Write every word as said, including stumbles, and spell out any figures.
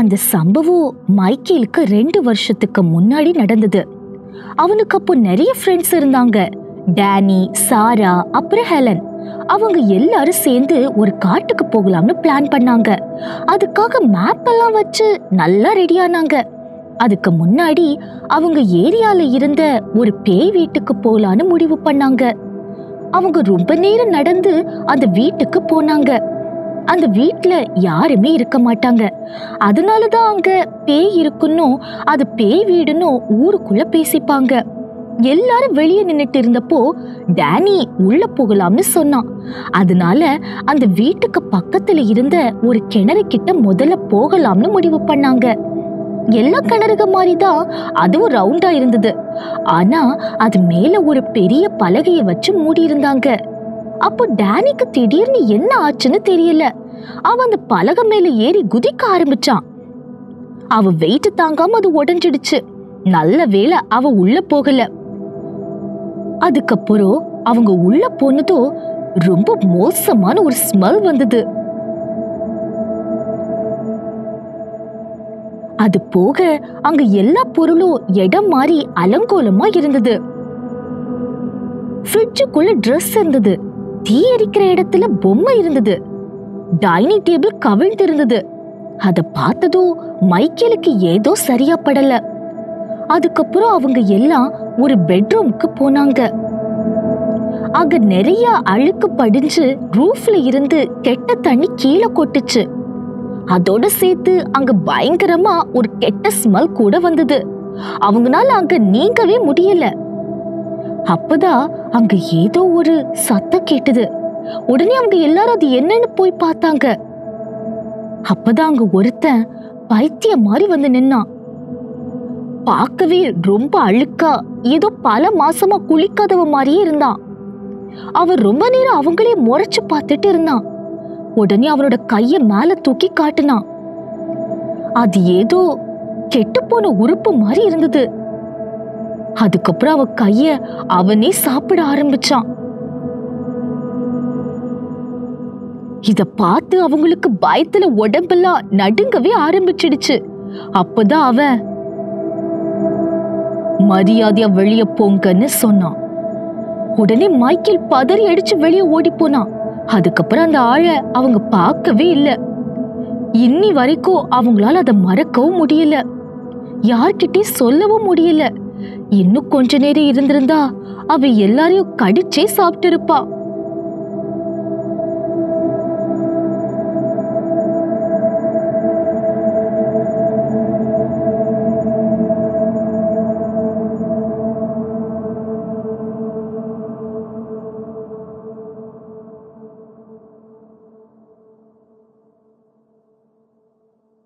அந்த சம்பவம் மைக்கேலுக்கு ரெண்டு வருஷத்துக்கு முன்னாடி நடந்தது. அவனுக்கு அப்போ நிறைய ஃப்ரெண்ட்ஸ் இருந்தாங்க. டேனி, சாரா, அப்புறம் ஹெலன். அவங்க எல்லாரும் சேர்ந்து ஒரு காட்டுக்கு போகலாம்னு பிளான் பண்ணாங்க. அதுக்காக மேப் எல்லாம் வச்சு நல்லா ரெடி ஆனாங்க. அதுக்கு முன்னாடி அவங்க ஏரியால இருந்த ஒரு பேய் வீட்டுக்கு போலான்னு முடிவு பண்ணாங்க. அவங்க ரொம்ப நேரம் நடந்து அந்த வீட்டுக்கு போனாங்க. அந்த வீட்டுல யாருமே இருக்க மாட்டாங்க. அதனாலதான் அங்க பேய் இருக்குன்னு, அது பேய் வீடுன்னு ஊருக்குள்ள பேசிப்பாங்க. எல்லாரும் வெளியே நின்னுட்டு இருந்தப்போ டேனி உள்ள போகலாம்னு சொன்னான். அதனால அந்த வீட்டுக்கு பக்கத்துல இருந்த ஒரு கிணறு கிட்ட முதல்ல போகலாம்னு முடிவு பண்ணாங்க. எல்லா கிணறுக மாதிரிதான் அதுவும் ரவுண்டா இருந்தது. ஆனா அது மேல ஒரு பெரிய பலகைய வச்சு மூடி இருந்தாங்க. அப்போ டேனிக்கு திடீர்னு என்ன ஆச்சுன்னு தெரியல. அவன் அந்த பலகை மேல ஏறி குதிக்க ஆரம்பிச்சான். அவ வெயிட் தாங்காம அது உடைஞ்சிடுச்சு. நல்ல வேளை அவ உள்ள போகல. அதுக்கப்புறம் அவங்க உள்ள போனதோ ரொம்ப மோசமான ஒரு ஸ்மெல் வந்தது. அது போக அங்க எல்லா பொருளும் இடம் மாறி அலங்கோலமா இருந்தது. ஃப்ரிட்ஜுக்குள்ள ட்ரெஸ் இருந்தது. தீ எரிக்கிற இடத்துல பொம்மை இருந்தது. டைனிங் டேபிள் கவிழ்ந்து இருந்தது. அத பார்த்ததும் மைக்கேலுக்கு ஏதோ சரியா படல. அதுக்கப்புறம் அவங்க எல்லாம் ஒரு பெட்ரூமுக்கு போனாங்க. அங்க நிறைய அழுக்கு படிஞ்சு ரூஃப்ல இருந்து கெட்ட தண்ணி கீழே கொட்டுச்சு. அதோட சேர்த்து அங்க பயங்கரமா ஒரு கெட்ட ஸ்மெல் கூட வந்தது. அவங்கனால அங்க நீங்கவே முடியல. அப்பதான் அங்க ஏதோ ஒரு சத்தம் கேட்டது. உடனே அவங்க எல்லாரும் அது என்னன்னு போய் பார்த்தாங்க. அப்பதான் அங்க ஒருத்தன் பைத்தியம் மாதிரி வந்து நின்னான். பார்க்கவே ரொம்ப அழுக்கா, ஏதோ பல மாசமா குளிக்காதவ மாதிரியே இருந்தான். அவன் ரொம்ப நேரம் அவங்களே முறைச்சு பார்த்துட்டு இருந்தான். உடனே அவனோட கைய மேல தூக்கி காட்டினான். அது ஏதோ கெட்டு போன உறுப்பு மாதிரி இருந்தது. அதுக்கப்புறம் அவன் கைய அவனே சாப்பிட ஆரம்பிச்சான். இத பார்த்து அவங்களுக்கு பயத்துல உடம்பெல்லாம் நடுங்கவே ஆரம்பிச்சிடுச்சு. அப்பதான் அவன் மரியாதையா வெளிய போங்கன்னு சொன்னான். உடனே மைக்கேல் பதறி அடிச்சு வெளியே ஓடி போனான். அதுக்கப்புறம் அந்த ஆளை அவங்க பார்க்கவே இல்லை. இன்னி வரைக்கும் அவங்களால அதை மறக்கவும் முடியல. யார்கிட்டே சொல்லவும் முடியல. இன்னும் கொஞ்ச நேரம் இருந்திருந்தா அவ எல்லாரையும் கடிச்சே சாப்பிட்டு இருப்பா.